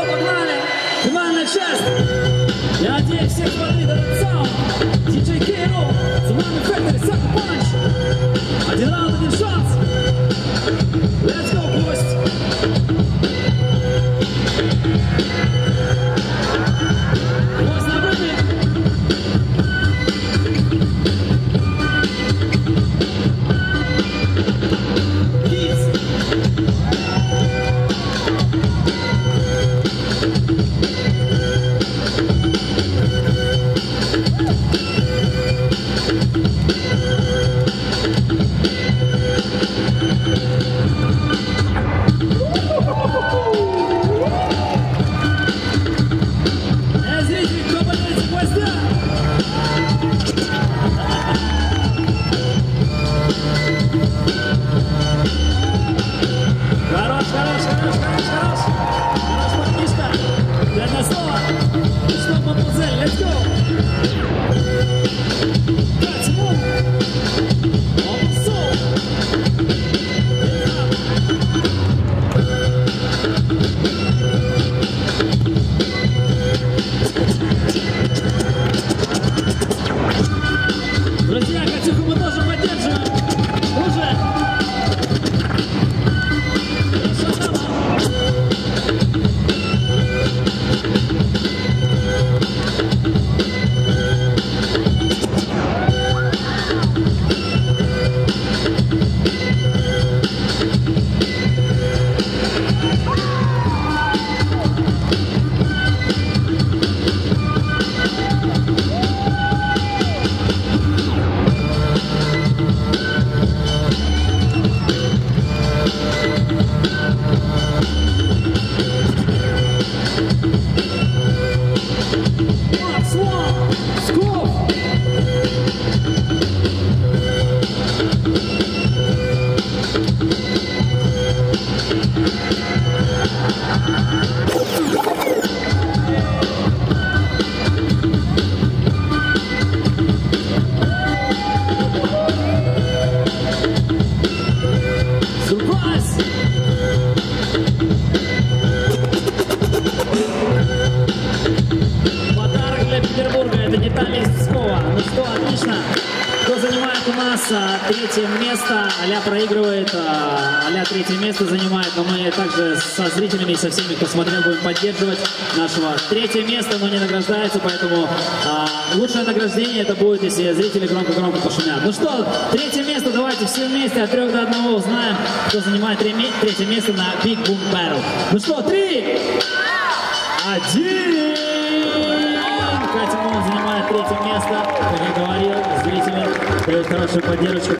погнали! Финальная часть! Я надеюсь, всех смотрит этот саунд. DJ K-Roll, Tsunami Factory, Sucker Punch. Один раунд, один шанс. Let's go, гость! Гость на выпит. Третье место, а-ля проигрывает, а-ля третье место занимает, но мы также со зрителями и со всеми, кто смотрел, будем поддерживать нашего. Третье место, но не награждается, поэтому лучшее награждение это будет, если зрители громко-громко пошумят. Ну что, третье место, давайте все вместе от 3 до 1 узнаем, кто занимает третье место на Big Boom Battle. Ну что, 3, 1. Катя Мун занимает третье место, как я говорил, зрители дают хорошую поддержку.